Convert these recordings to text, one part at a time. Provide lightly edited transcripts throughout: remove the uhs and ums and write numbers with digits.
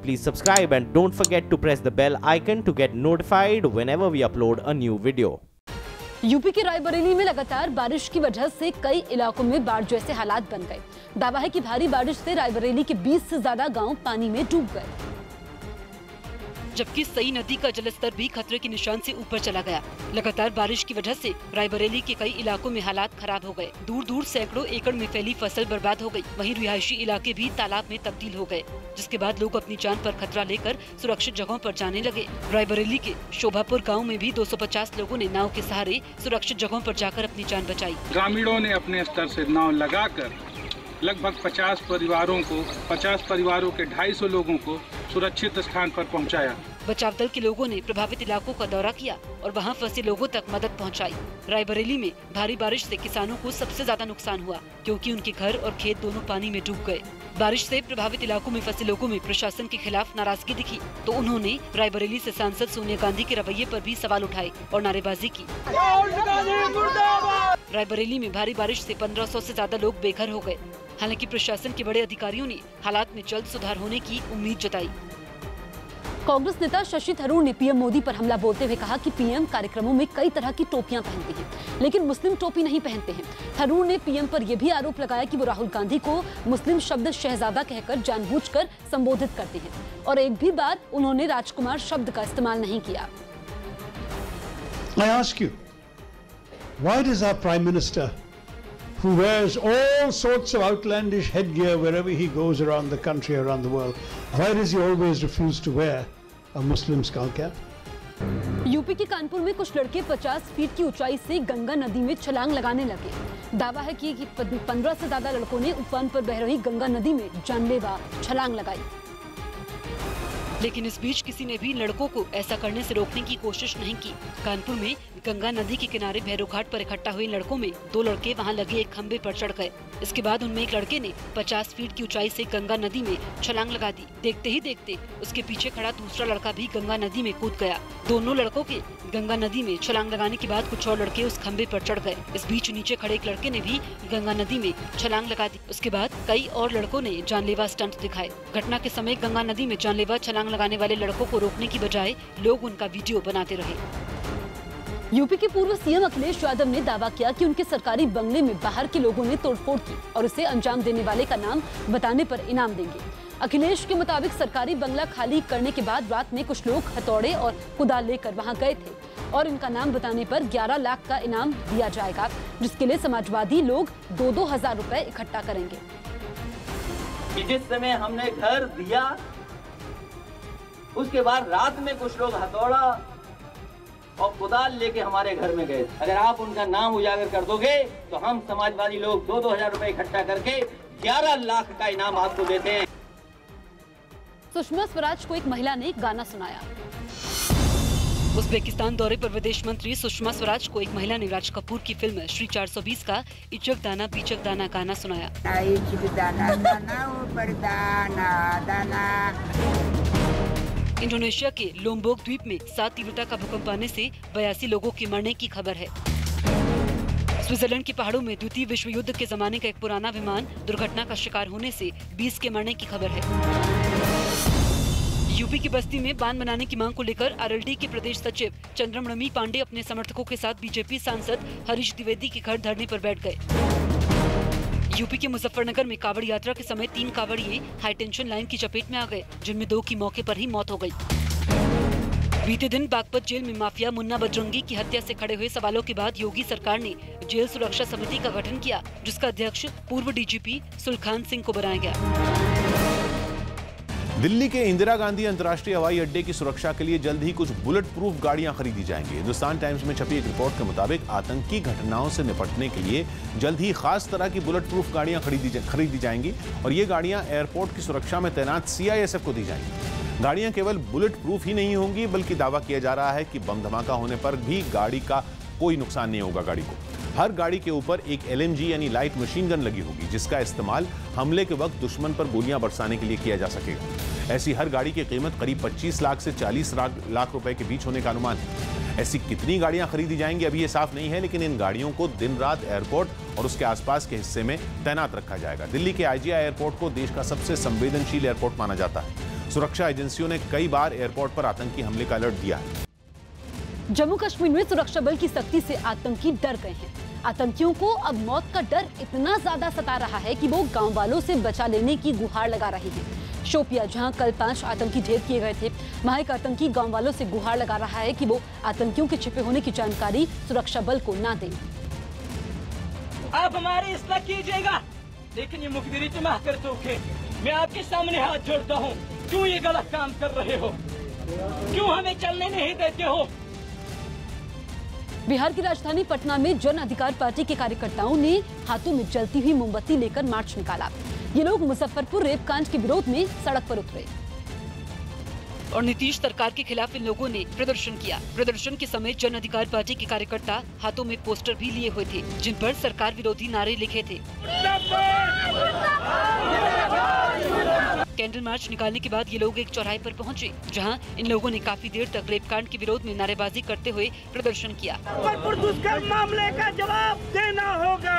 please subscribe and don't forget to press the bell icon to get notified whenever we upload a new video. UP के रायबरेली में लगातार बारिश की वजह से कई इलाकों में बाढ़ जैसे हालात बन गए। दावा है कि भारी बारिश से रायबरेली के 20 से ज्यादा गांव पानी में डूब गए, जबकि सई नदी का जलस्तर भी खतरे के निशान से ऊपर चला गया। लगातार बारिश की वजह से रायबरेली के कई इलाकों में हालात खराब हो गए। दूर दूर सैकड़ों एकड़ में फैली फसल बर्बाद हो गई। वहीं रिहायशी इलाके भी तालाब में तब्दील हो गए, जिसके बाद लोग अपनी जान पर खतरा लेकर सुरक्षित जगहों पर जाने लगे। रायबरेली के शोभापुर गाँव में भी 250 लोगों ने नाव के सहारे सुरक्षित जगहों पर जाकर अपनी जान बचाई। ग्रामीणों ने अपने स्तर से नाव लगाकर लगभग 50 परिवारों के 250 लोगों को सुरक्षित स्थान पर पहुंचाया। बचाव दल के लोगों ने प्रभावित इलाकों का दौरा किया और वहां फंसे लोगों तक मदद पहुंचाई। रायबरेली में भारी बारिश से किसानों को सबसे ज्यादा नुकसान हुआ, क्योंकि उनके घर और खेत दोनों पानी में डूब गए। बारिश से प्रभावित इलाकों में फंसे लोगों में प्रशासन के खिलाफ नाराजगी दिखी, तो उन्होंने रायबरेली से सांसद सोनिया गांधी के रवैये पर भी सवाल उठाए और नारेबाजी की। रायबरेली में भारी बारिश से 1500 से ज्यादा लोग बेघर हो गए। हालांकि प्रशासन के बड़े अधिकारियों ने हालात में जल्द सुधार होने की उम्मीद जताई। कांग्रेस नेता शशि थरूर ने पीएम मोदी पर हमला बोलते हुए कहा कि पीएम कार्यक्रमों में कई तरह की टोपियां पहनते हैं, लेकिन मुस्लिम टोपी नहीं पहनते हैं। थरूर ने पीएम पर यह भी आरोप लगाया कि वो राहुल गांधी को मुस्लिम शब्द शहजादा कहकर जानबूझकर संबोधित करते हैं, और एक भी बार उन्होंने राजकुमार शब्द का इस्तेमाल नहीं किया। I ask you, why does our Prime Minister, who wears all sorts of outlandish headgear wherever he goes around the country, around the world, why does he always refuse to wear a Muslim skull cap? UP के कानपुर में कुछ लड़के 50 feet की ऊंचाई से गंगा नदी में छलांग लगाने लगे। दावा है कि 15 से ज्यादा लड़कों ने उफान पर बह रही गंगा नदी में जानलेवा छलांग लगाई, लेकिन इस बीच किसी ने भी लड़कों को ऐसा करने से रोकने की कोशिश नहीं की। कानपुर में गंगा नदी के किनारे भैरव घाट पर इकट्ठा हुए लड़कों में 2 लड़के वहां लगे एक खंबे पर चढ़ गए। इसके बाद उनमें एक लड़के ने 50 फीट की ऊंचाई से गंगा नदी में छलांग लगा दी। देखते ही देखते उसके पीछे खड़ा दूसरा लड़का भी गंगा नदी में कूद गया। दोनों लड़कों के गंगा नदी में छलांग लगाने के बाद कुछ और लड़के उस खंबे पर चढ़ गए। इस बीच नीचे खड़े एक लड़के ने भी गंगा नदी में छलांग लगा दी। उसके बाद कई और लड़कों ने जानलेवा स्टंट दिखाए। घटना के समय गंगा नदी में जानलेवा छलांग लगाने वाले लड़कों को रोकने की बजाय लोग उनका वीडियो बनाते रहे। यूपी के पूर्व सीएम अखिलेश यादव ने दावा किया कि उनके सरकारी बंगले में बाहर के लोगों ने तोड़फोड़ की और इसे अंजाम देने वाले का नाम बताने पर इनाम देंगे। अखिलेश के मुताबिक सरकारी बंगला खाली करने के बाद रात में कुछ लोग हथौड़े और कुदाल लेकर वहां गए थे और इनका नाम बताने पर 11 लाख का इनाम दिया जाएगा, जिसके लिए समाजवादी लोग 2-2 हजार रुपए इकट्ठा करेंगे। जिस समय हमने घर दिया, उसके बाद रात में कुछ लोग हथौड़ा और कुदाल लेके हमारे घर में गए। अगर आप उनका नाम उजागर कर दोगे तो हम समाजवादी लोग 2-2 हजार रुपए इकट्ठा करके 11 लाख का इनाम आपको देते हैं। सुषमा स्वराज को एक महिला ने गाना सुनाया। उज़्बेकिस्तान दौरे पर विदेश मंत्री सुषमा स्वराज को एक महिला ने राज कपूर की फिल्म श्री 420 का इचक दाना बीचक दाना गाना सुनाया। इंडोनेशिया के लोम्बोक द्वीप में 7 तीव्रता का भूकंप आने से 82 लोगों के मरने की खबर है। स्विट्जरलैंड के पहाड़ों में द्वितीय विश्व युद्ध के जमाने का एक पुराना विमान दुर्घटना का शिकार होने से 20 के मरने की खबर है। यूपी की बस्ती में बांध बनाने की मांग को लेकर आरएलडी के प्रदेश सचिव चंद्रमणि पांडे अपने समर्थकों के साथ बीजेपी सांसद हरीश द्विवेदी के घर धरने पर बैठ गए। यूपी के मुजफ्फरनगर में कावड़ यात्रा के समय 3 कावड़िए हाईटेंशन लाइन की चपेट में आ गए, जिनमें 2 की मौके पर ही मौत हो गई। बीते दिन बागपत जेल में माफिया मुन्ना बजरंगी की हत्या से खड़े हुए सवालों के बाद योगी सरकार ने जेल सुरक्षा समिति का गठन किया, जिसका अध्यक्ष पूर्व डीजीपी सुलखान सिंह को बनाया गया। दिल्ली के इंदिरा गांधी अंतर्राष्ट्रीय हवाई अड्डे की सुरक्षा के लिए जल्द ही कुछ बुलेट प्रूफ गाड़ियां खरीदी जाएंगी। हिंदुस्तान टाइम्स में छपी एक रिपोर्ट के मुताबिक आतंकी घटनाओं से निपटने के लिए जल्द ही खास तरह की बुलेट प्रूफ गाड़ियां खरीदी जाएंगी और ये गाड़ियां एयरपोर्ट की सुरक्षा में तैनात सीआईएसएफ को दी जाएंगी। गाड़ियां केवल बुलेट प्रूफ ही नहीं होंगी, बल्कि दावा किया जा रहा है कि बम धमाका होने पर भी गाड़ी का कोई नुकसान नहीं होगा। गाड़ी को हर गाड़ी के ऊपर एक एलएमजी यानी लाइट मशीन गन लगी होगी, जिसका इस्तेमाल हमले के वक्त दुश्मन पर गोलियां बरसाने के लिए किया जा सकेगा। ऐसी हर गाड़ी की कीमत करीब 25 लाख से 40 लाख रुपए के बीच होने का अनुमान है। ऐसी कितनी गाड़ियां खरीदी जाएंगी अभी ये साफ नहीं है, लेकिन इन गाड़ियों को दिन रात एयरपोर्ट और उसके आसपास के हिस्से में तैनात रखा जाएगा। दिल्ली के आईजीआई एयरपोर्ट को देश का सबसे संवेदनशील एयरपोर्ट माना जाता है। सुरक्षा एजेंसियों ने कई बार एयरपोर्ट पर आतंकी हमले का अलर्ट दिया है। जम्मू कश्मीर में सुरक्षा बल की सख्ती से आतंकी डर गए हैं। आतंकियों को अब मौत का डर इतना ज्यादा सता रहा है कि वो गांव वालों से बचा लेने की गुहार लगा रहे हैं। शोपिया, जहां कल 5 आतंकी ढेर किए गए थे, वहां एक आतंकी गांव वालों से गुहार लगा रहा है कि वो आतंकियों के छिपे होने की जानकारी सुरक्षा बल को ना दें। आप हमारी इस्लाह कीजिएगा, लेकिन ये मुखबिरी तुम कर चुके। मैं आपके सामने हाथ जोड़ता हूँ, क्यों ये गलत काम कर रहे हो? क्यों हमें चलने नहीं देते हो? बिहार की राजधानी पटना में जन अधिकार पार्टी के कार्यकर्ताओं ने हाथों में जलती हुई मोमबत्ती लेकर मार्च निकाला। ये लोग मुजफ्फरपुर रेप कांड के विरोध में सड़क पर उतरे और नीतीश सरकार के खिलाफ इन लोगों ने प्रदर्शन किया। प्रदर्शन के समय जन अधिकार पार्टी के कार्यकर्ता हाथों में पोस्टर भी लिए हुए थे, जिन पर सरकार विरोधी नारे लिखे थे। कैंडल मार्च निकालने के बाद ये लोग एक चौराहे पर पहुंचे, जहां इन लोगों ने काफी देर तक रेप कांड के विरोध में नारेबाजी करते हुए प्रदर्शन किया। दुष्कर्म मामले का जवाब देना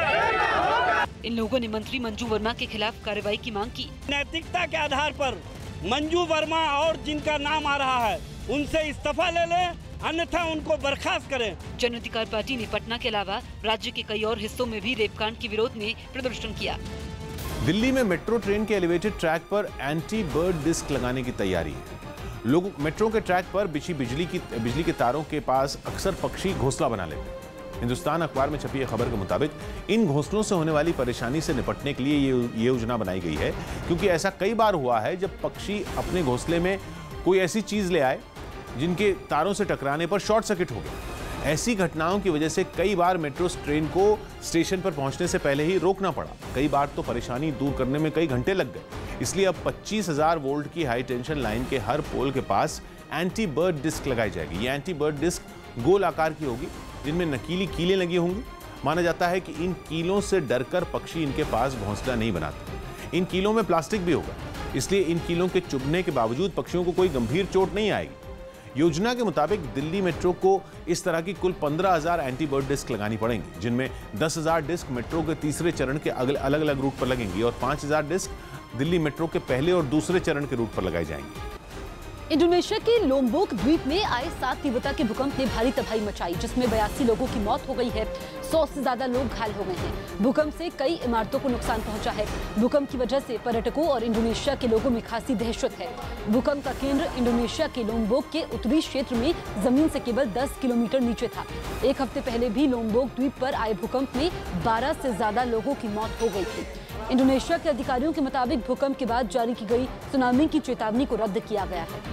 होगा। इन लोगों ने मंत्री मंजू वर्मा के खिलाफ कार्रवाई की मांग की। नैतिकता के आधार पर मंजू वर्मा और जिनका नाम आ रहा है उनसे इस्तीफा ले लें, अन्यथा उनको बर्खास्त करें। जन अधिकार पार्टी ने पटना के अलावा राज्य के कई और हिस्सों में भी रेप कांड के विरोध में प्रदर्शन किया। दिल्ली में मेट्रो ट्रेन के एलिवेटेड ट्रैक पर एंटी बर्ड डिस्क लगाने की तैयारी है। लोग मेट्रो के ट्रैक पर बिछी बिजली के तारों के पास अक्सर पक्षी घोंसला बना लेते हैं। हिंदुस्तान अखबार में छपी खबर के मुताबिक इन घोंसलों से होने वाली परेशानी से निपटने के लिए ये योजना बनाई गई है, क्योंकि ऐसा कई बार हुआ है जब पक्षी अपने घोंसले में कोई ऐसी चीज ले आए जिनके तारों से टकराने पर शॉर्ट सर्किट हो गया। ऐसी घटनाओं की वजह से कई बार मेट्रो ट्रेन को स्टेशन पर पहुंचने से पहले ही रोकना पड़ा। कई बार तो परेशानी दूर करने में कई घंटे लग गए। इसलिए अब 25,000 वोल्ट की हाई टेंशन लाइन के हर पोल के पास एंटी बर्ड डिस्क लगाई जाएगी। ये एंटी बर्ड डिस्क गोल आकार की होगी, जिनमें नकीली कीलें लगी होंगी। माना जाता है कि इन कीलों से डरकर पक्षी इनके पास घोंसला नहीं बनाते। इन कीलों में प्लास्टिक भी होगा, इसलिए इन कीलों के चुभने के बावजूद पक्षियों को कोई गंभीर चोट नहीं आएगी। योजना के मुताबिक दिल्ली मेट्रो को इस तरह की कुल 15,000 एंटी बर्ड डिस्क लगानी पड़ेंगी, जिनमें 10,000 डिस्क मेट्रो के तीसरे चरण के अलग अलग रूट पर लगेंगी और 5,000 डिस्क दिल्ली मेट्रो के पहले और दूसरे चरण के रूट पर लगाई जाएंगी। इंडोनेशिया के लोम्बोक द्वीप में आए 7 तीव्रता के भूकंप ने भारी तबाही मचाई, जिसमें 82 लोगों की मौत हो गई है। 100 से ज्यादा लोग घायल हो गए हैं। भूकंप से कई इमारतों को नुकसान पहुंचा है। भूकंप की वजह से पर्यटकों और इंडोनेशिया के लोगों में खासी दहशत है। भूकंप का केंद्र इंडोनेशिया के लोम्बोक के उत्तरी क्षेत्र में जमीन से केवल 10 किलोमीटर नीचे था। एक हफ्ते पहले भी लोम्बोक द्वीप पर आए भूकंप में 12 से ज्यादा लोगों की मौत हो गई थी। इंडोनेशिया के अधिकारियों के मुताबिक भूकंप के बाद जारी की गई सुनामी की चेतावनी को रद्द किया गया है।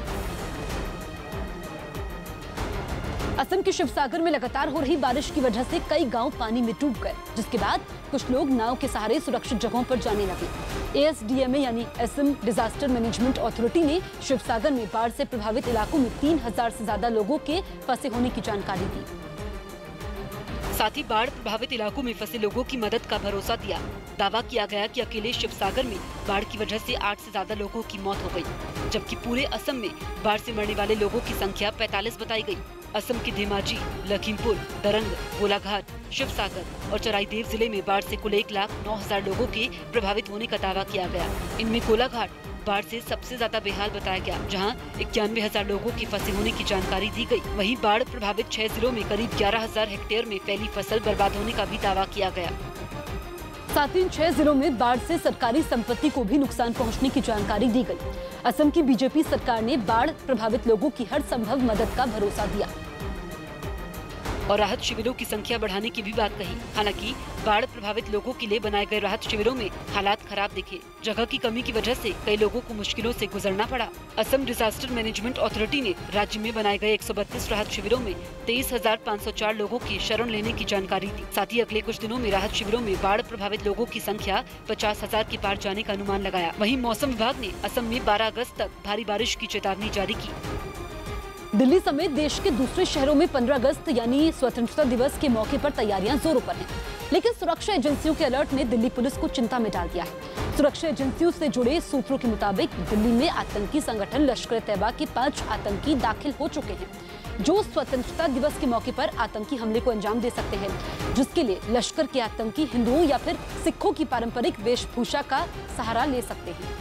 असम के शिवसागर में लगातार हो रही बारिश की वजह से कई गांव पानी में डूब गए, जिसके बाद कुछ लोग नाव के सहारे सुरक्षित जगहों पर जाने लगे। ASDMA यानी असम डिजास्टर मैनेजमेंट अथॉरिटी ने शिवसागर में बाढ़ से प्रभावित इलाकों में 3,000 से ज्यादा लोगों के फंसे होने की जानकारी दी। साथ ही बाढ़ प्रभावित इलाकों में फंसे लोगों की मदद का भरोसा दिया। दावा किया गया कि अकेले शिवसागर में बाढ़ की वजह से 8 से ज्यादा लोगों की मौत हो गई, जबकि पूरे असम में बाढ़ से मरने वाले लोगों की संख्या 45 बताई गई। असम के धेमाजी, लखीमपुर, दरंग, गोलाघाट, शिवसागर और चराईदेव जिले में बाढ़ से कुल 1,09,000 लोगों के प्रभावित होने का दावा किया गया। इनमें गोलाघाट बाढ़ से सबसे ज्यादा बेहाल बताया गया, जहां 91,000 लोगों के फंसे होने की जानकारी दी गई। वहीं बाढ़ प्रभावित 6 जिलों में करीब 11,000 हेक्टेयर में फैली फसल बर्बाद होने का भी दावा किया गया। साथ ही 6 जिलों में बाढ़ से सरकारी संपत्ति को भी नुकसान पहुंचने की जानकारी दी गई। असम की बीजेपी सरकार ने बाढ़ प्रभावित लोगों की हर संभव मदद का भरोसा दिया और राहत शिविरों की संख्या बढ़ाने की भी बात कही। हालांकि बाढ़ प्रभावित लोगों के लिए बनाए गए राहत शिविरों में हालात खराब दिखे। जगह की कमी की वजह से कई लोगों को मुश्किलों से गुजरना पड़ा। असम डिजास्टर मैनेजमेंट अथॉरिटी ने राज्य में बनाए गए 132 राहत शिविरों में 23,504 लोगों की शरण लेने की जानकारी दी। साथ ही अगले कुछ दिनों में राहत शिविरों में बाढ़ प्रभावित लोगों की संख्या 50,000 के पार जाने का अनुमान लगाया। वहीं मौसम विभाग ने असम में 12 अगस्त तक भारी बारिश की चेतावनी जारी की। दिल्ली समेत देश के दूसरे शहरों में 15 अगस्त यानी स्वतंत्रता दिवस के मौके पर तैयारियां जोरों पर हैं। लेकिन सुरक्षा एजेंसियों के अलर्ट ने दिल्ली पुलिस को चिंता में डाल दिया है। सुरक्षा एजेंसियों से जुड़े सूत्रों के मुताबिक दिल्ली में आतंकी संगठन लश्कर-ए-तैयबा के 5 आतंकी दाखिल हो चुके हैं, जो स्वतंत्रता दिवस के मौके पर आतंकी हमले को अंजाम दे सकते हैं, जिसके लिए लश्कर के आतंकी हिंदुओं या फिर सिखों की पारंपरिक वेशभूषा का सहारा ले सकते हैं।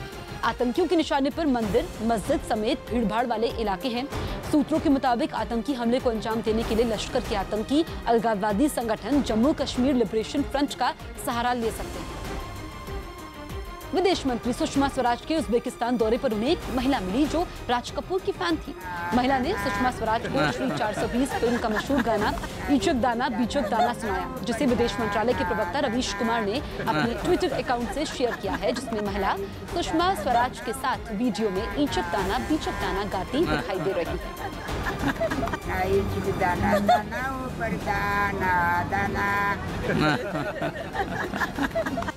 आतंकियों के निशाने पर मंदिर, मस्जिद समेत भीड़भाड़ वाले इलाके हैं। सूत्रों के मुताबिक आतंकी हमले को अंजाम देने के लिए लश्कर के आतंकी अलगाववादी संगठन जम्मू कश्मीर लिबरेशन फ्रंट का सहारा ले सकते हैं। विदेश मंत्री सुषमा स्वराज के उज्बेकिस्तान दौरे पर उन्हें एक महिला मिली जो राज कपूर की फैन थी। महिला ने सुषमा स्वराज को श्री 420 फिल्म का मशहूर गाना इचक दाना बीचक दाना सुनाया, जिसे विदेश मंत्रालय के प्रवक्ता रवीश कुमार ने अपने ट्विटर अकाउंट से शेयर किया है, जिसमें महिला सुषमा स्वराज के साथ वीडियो में इचक दाना बीचक दाना गाती दिखाई दे रही है।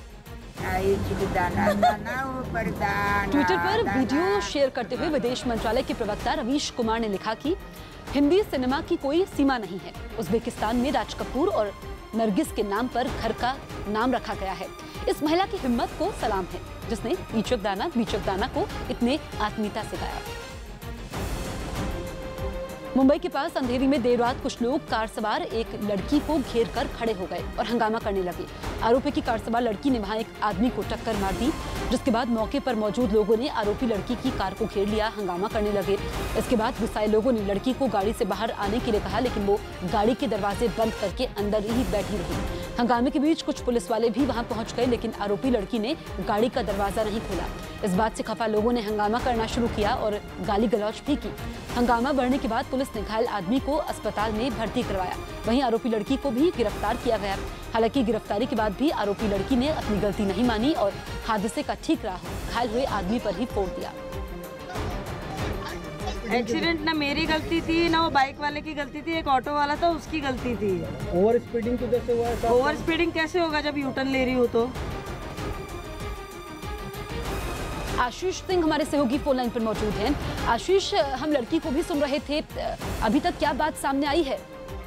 ट्विटर पर वीडियो शेयर करते हुए विदेश मंत्रालय के प्रवक्ता रवीश कुमार ने लिखा कि हिंदी सिनेमा की कोई सीमा नहीं है। उज्बेकिस्तान में राज कपूर और नरगिस के नाम पर घर का नाम रखा गया है। इस महिला की हिम्मत को सलाम है, जिसने इचक दाना बीचक दाना को इतने आत्मीयता से गाया। मुंबई के पास अंधेरी में देर रात कुछ लोग कार सवार एक लड़की को घेर कर खड़े हो गए और हंगामा करने लगे। आरोपी की कार सवार लड़की ने वहां एक आदमी को टक्कर मार दी, जिसके बाद मौके पर मौजूद लोगों ने आरोपी लड़की की कार को घेर लिया, हंगामा करने लगे। इसके बाद गुस्साए लोगों ने लड़की को गाड़ी से बाहर आने के लिए कहा, लेकिन वो गाड़ी के दरवाजे बंद करके अंदर ही बैठी रही। हंगामे के बीच कुछ पुलिस वाले भी वहां पहुंच गए, लेकिन आरोपी लड़की ने गाड़ी का दरवाजा नहीं खोला। इस बात से खफा लोगों ने हंगामा करना शुरू किया और गाली गलौज भी की। हंगामा बढ़ने के बाद पुलिस ने घायल आदमी को अस्पताल में भर्ती करवाया। वहीं आरोपी लड़की को भी गिरफ्तार किया गया। हालांकि गिरफ्तारी के बाद भी आरोपी लड़की ने अपनी गलती नहीं मानी और हादसे का ठीक राह घायल हुए आदमी पर ही फोड़ दिया। एक्सीडेंट ना मेरी गलती थी ना वो बाइक वाले की गलती थी, एक ऑटो वाला था उसकी गलती थी। ओवर स्पीडिंग कैसे हुआ है? ओवर स्पीडिंग कैसे होगा जब यू टर्न ले रही हो तो? आशीष सिंह हमारे सहयोगी फोन लाइन पर मौजूद हैं। आशीष, हम लड़की को भी सुन रहे थे, अभी तक क्या बात सामने आई है?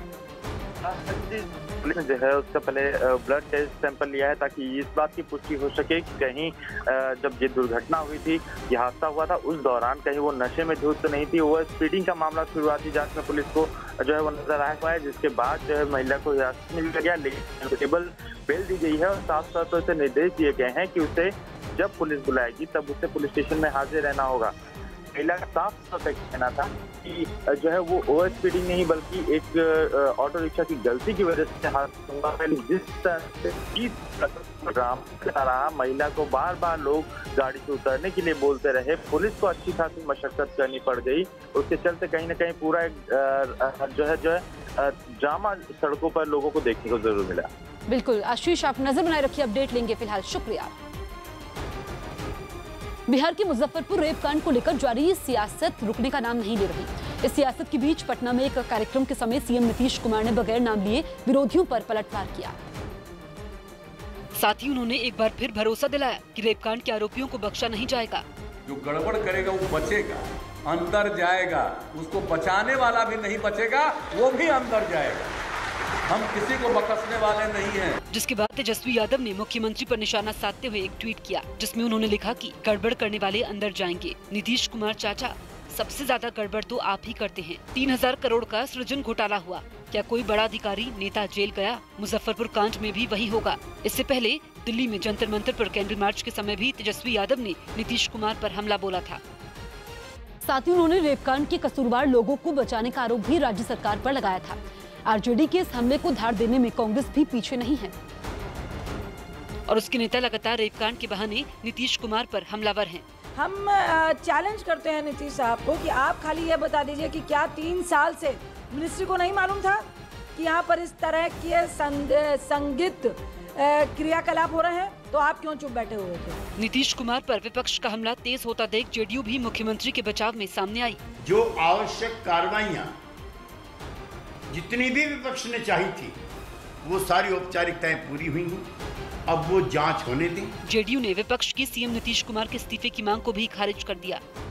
पुलिस ने जो है उसका पहले ब्लड टेस्ट सैंपल लिया है ताकि इस बात की पुष्टि हो सके कि कहीं जब ये दुर्घटना हुई थी, ये हादसा हुआ था, उस दौरान कहीं वो नशे में धुत तो नहीं थी। ओवर स्पीडिंग का मामला शुरुआती जांच में पुलिस को जो है वो नजर आया हुआ है, जिसके बाद जो है महिला को हिरासत में लिया गया, लेकिन टेबल बेल दी गई है और साफ साफ उसे निर्देश दिए गए हैं कि उसे जब पुलिस बुलाएगी तब उसे पुलिस स्टेशन में हाजिर रहना होगा। महिला का साफ साफ कहना था कि जो है वो ओवर स्पीडिंग नहीं बल्कि एक ऑटो रिक्शा की गलती की वजह से हादसा हुआ है। जिस तरह रहा, महिला को बार बार लोग गाड़ी से उतरने के लिए बोलते रहे, पुलिस को अच्छी खासी मशक्कत करनी पड़ गई। उसके चलते कहीं ना कहीं पूरा जो है ड्रामा सड़कों पर लोगों को देखने को जरूर मिला। बिल्कुल आशीष, आप नजर बनाए रखिए, अपडेट लेंगे। फिलहाल शुक्रिया। बिहार के मुजफ्फरपुर रेप कांड को लेकर जारी सियासत रुकने का नाम नहीं ले रही। इस सियासत के बीच पटना में एक कार्यक्रम के समय सीएम नीतीश कुमार ने बगैर नाम लिए विरोधियों पर पलटवार किया। साथ ही उन्होंने एक बार फिर भरोसा दिलाया कि रेप कांड के आरोपियों को बख्शा नहीं जाएगा। जो गड़बड़ करेगा वो बचेगा, अंदर जाएगा, उसको बचाने वाला भी नहीं बचेगा, वो भी अंदर जाएगा। हम किसी को बख्शने वाले नहीं हैं। जिसके बाद तेजस्वी यादव ने मुख्यमंत्री पर निशाना साधते हुए एक ट्वीट किया, जिसमें उन्होंने लिखा कि गड़बड़ करने वाले अंदर जाएंगे। नीतीश कुमार चाचा, सबसे ज्यादा गड़बड़ तो आप ही करते हैं। 3000 करोड़ का सृजन घोटाला हुआ, क्या कोई बड़ा अधिकारी नेता जेल गया? मुजफ्फरपुर कांड में भी वही होगा। इससे पहले दिल्ली में जंतर मंतर पर कैंडल मार्च के समय भी तेजस्वी यादव ने नीतीश कुमार पर हमला बोला था। साथ ही उन्होंने रेप कांड के कसूरवार लोगों को बचाने का आरोप भी राज्य सरकार पर लगाया था। आरजेडी के इस हमले को धार देने में कांग्रेस भी पीछे नहीं है और उसके नेता लगातार रेप कांड के बहाने नीतीश कुमार पर हमलावर हैं। हम चैलेंज करते हैं नीतीश साहब को कि आप खाली ये बता दीजिए कि क्या 3 साल से मिनिस्ट्री को नहीं मालूम था कि यहाँ पर इस तरह के संदिग्ध क्रियाकलाप हो रहे हैं, तो आप क्यों चुप बैठे हुए थे? नीतीश कुमार पर विपक्ष का हमला तेज होता देख जेडीयू भी मुख्यमंत्री के बचाव में सामने आई। जो आवश्यक कार्रवाइयां जितनी भी विपक्ष ने चाही थी वो सारी औपचारिकताएं पूरी हुई हैं, अब वो जांच होने दें। जेडीयू ने विपक्ष की सीएम नीतीश कुमार के इस्तीफे की मांग को भी खारिज कर दिया।